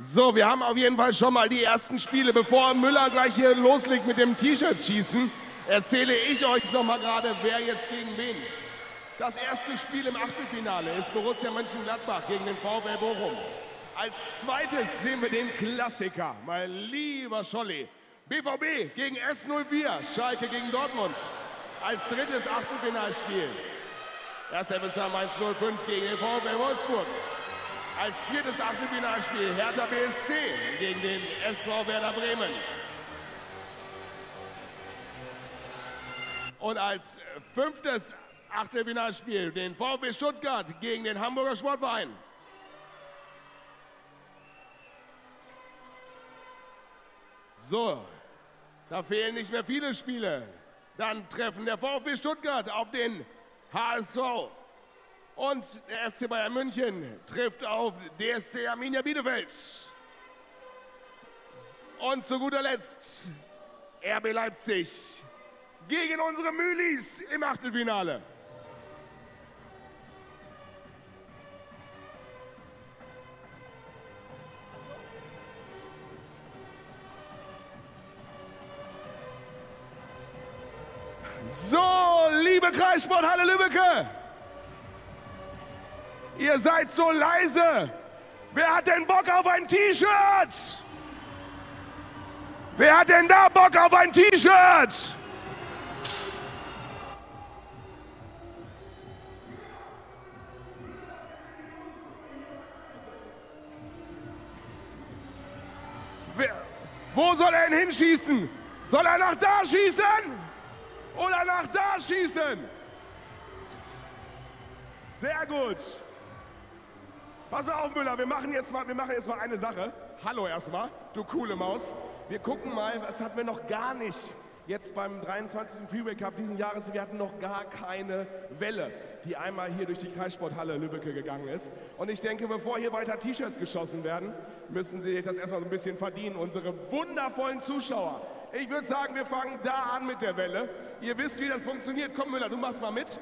So, wir haben auf jeden Fall schon mal die ersten Spiele. Bevor Müller gleich hier loslegt mit dem T-Shirt-Schießen, erzähle ich euch noch mal gerade, wer jetzt gegen wen. Das erste Spiel im Achtelfinale ist Borussia Mönchengladbach gegen den VfL Bochum. Als zweites sehen wir den Klassiker, mein lieber Scholli. BVB gegen S04, Schalke gegen Dortmund. Als drittes Achtelfinalspiel. 1. FSV Mainz 05 gegen den VfL Wolfsburg. Als viertes Achtelfinalspiel Hertha BSC gegen den SV Werder Bremen. Und als fünftes Achtelfinalspiel den VfB Stuttgart gegen den Hamburger Sportverein. So, da fehlen nicht mehr viele Spiele. Dann treffen der VfB Stuttgart auf den HSV. Und der FC Bayern München trifft auf DSC Arminia Bielefeld. Und zu guter Letzt RB Leipzig gegen unsere Mühlis im Achtelfinale. So, liebe Kreissporthalle Lübbecke, ihr seid so leise. Wer hat denn Bock auf ein T-Shirt? Wer hat denn da Bock auf ein T-Shirt? Wo soll er denn hinschießen? Soll er nach da schießen? Oder nach da schießen? Sehr gut. Pass auf, Müller, wir machen jetzt mal eine Sache. Hallo erstmal, du coole Maus. Wir gucken mal, was hatten wir noch gar nicht. Jetzt beim 23. Freeway Cup diesen Jahres, wir hatten noch gar keine Welle, die einmal hier durch die Kreissporthalle Lübbecke gegangen ist. Und ich denke, bevor hier weiter T-Shirts geschossen werden, müssen Sie sich das erstmal so ein bisschen verdienen, unsere wundervollen Zuschauer. Ich würde sagen, wir fangen da an mit der Welle. Ihr wisst, wie das funktioniert. Komm, Müller, du machst mal mit.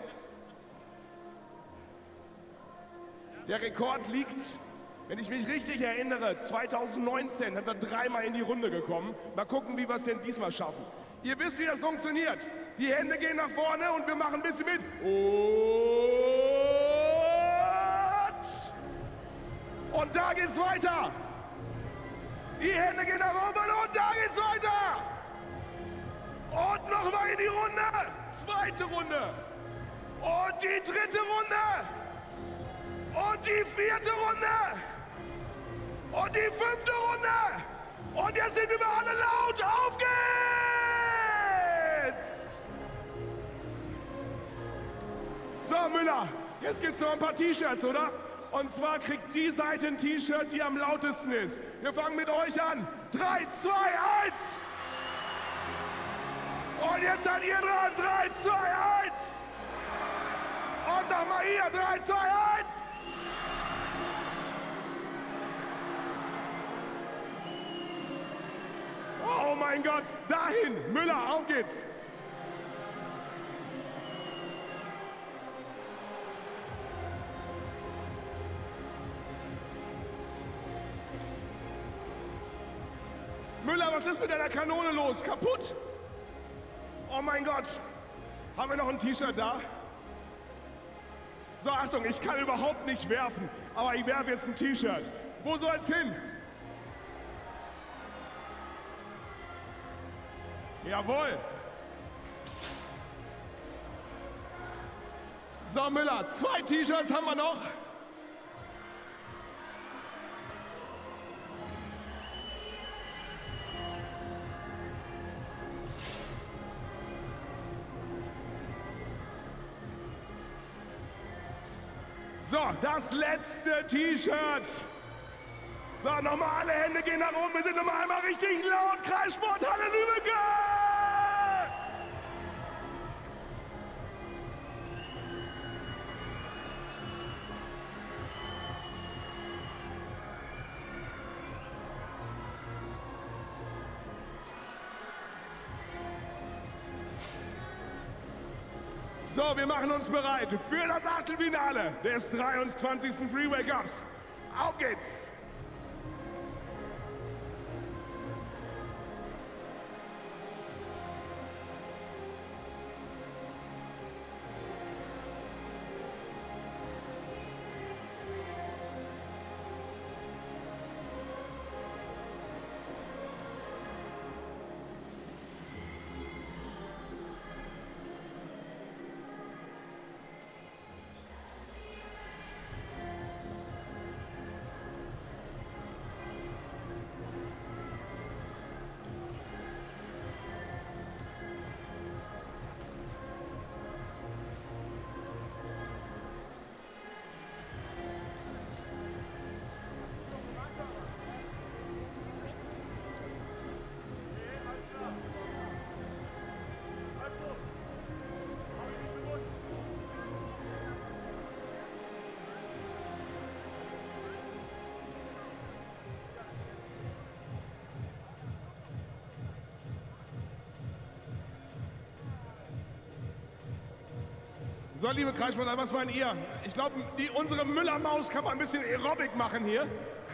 Der Rekord liegt, wenn ich mich richtig erinnere, 2019 sind wir dreimal in die Runde gekommen. Mal gucken, wie wir es denn diesmal schaffen. Ihr wisst, wie das funktioniert. Die Hände gehen nach vorne und wir machen ein bisschen mit. Und da geht's weiter. Die Hände gehen nach oben und da geht's weiter. Und nochmal in die Runde. Zweite Runde. Und die dritte Runde. Und die vierte Runde. Und die fünfte Runde. Und jetzt sind wir alle laut. Auf geht's. So, Müller, jetzt gibt's noch ein paar T-Shirts, oder? Und zwar kriegt die Seite ein T-Shirt, die am lautesten ist. Wir fangen mit euch an. 3, 2, 1. Und jetzt seid ihr dran. 3, 2, 1. Und nochmal hier. 3, 2, 1. Oh mein Gott. Dahin. Müller, auf geht's. Müller, was ist mit deiner Kanone los? Kaputt? Oh mein Gott. Haben wir noch ein T-Shirt da? So, Achtung, ich kann überhaupt nicht werfen, aber ich werfe jetzt ein T-Shirt. Wo soll's hin? Jawohl. So, Müller, 2 T-Shirts haben wir noch. So, das letzte T-Shirt. So, nochmal alle Hände gehen nach oben. Wir sind nochmal einmal richtig laut. Kreissporthalle Lübbecke! So, wir machen uns bereit für das Achtelfinale des 23. Freeway Cups. Auf geht's! So, liebe Kreissportler, was meint ihr? Ich glaube, unsere Müller-Maus kann mal ein bisschen Aerobic machen hier.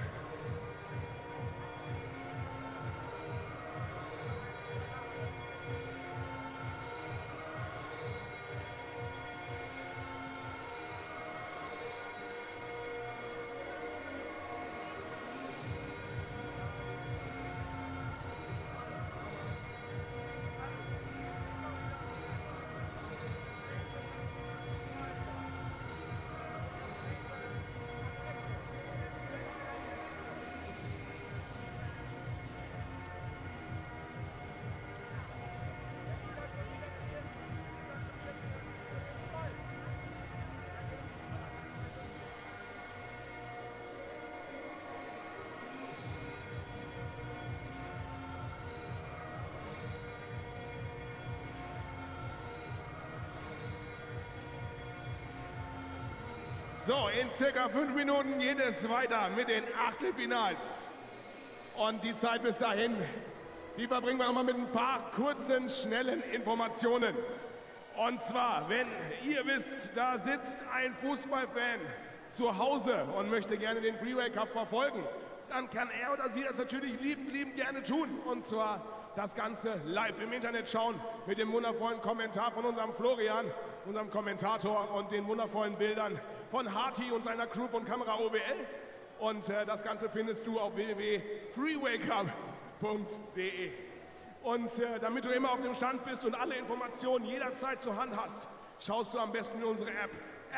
So, in circa 5 Minuten geht es weiter mit den Achtelfinals. Und die Zeit bis dahin, die verbringen wir nochmal mit ein paar kurzen, schnellen Informationen. Und zwar, wenn ihr wisst, da sitzt ein Fußballfan zu Hause und möchte gerne den Freeway Cup verfolgen, dann kann er oder sie das natürlich liebend gerne tun. Und zwar das Ganze live im Internet schauen mit dem wundervollen Kommentar von unserem Florian, unserem Kommentator, und den wundervollen Bildern von Harti und seiner Crew von Kamera OWL. Und das Ganze findest du auf www.freewaycup.de. Und damit du immer auf dem Stand bist und alle Informationen jederzeit zur Hand hast, schaust du am besten in unsere App,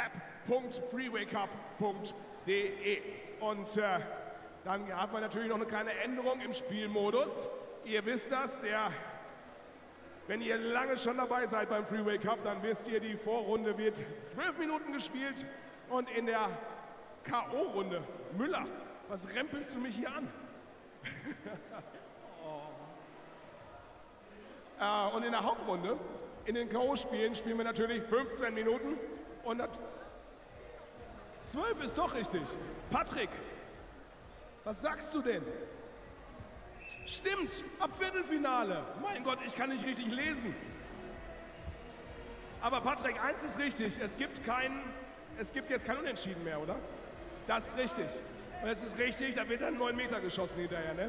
app.freewaycup.de. Und dann hat man natürlich noch eine kleine Änderung im Spielmodus. Ihr wisst das, wenn ihr lange schon dabei seid beim Freeway Cup, dann wisst ihr, die Vorrunde wird 12 Minuten gespielt und in der K.O.-Runde, Müller, was rempelst du mich hier an? Und in der Hauptrunde, in den K.O.-Spielen, spielen wir natürlich 15 Minuten und 12 ist doch richtig. Patrick, was sagst du denn? Stimmt, ab Viertelfinale. Mein Gott, ich kann nicht richtig lesen. Aber Patrick, eins ist richtig, es gibt jetzt kein Unentschieden mehr, oder? Das ist richtig. Und es ist richtig, da wird dann 9 Meter geschossen hinterher, ne?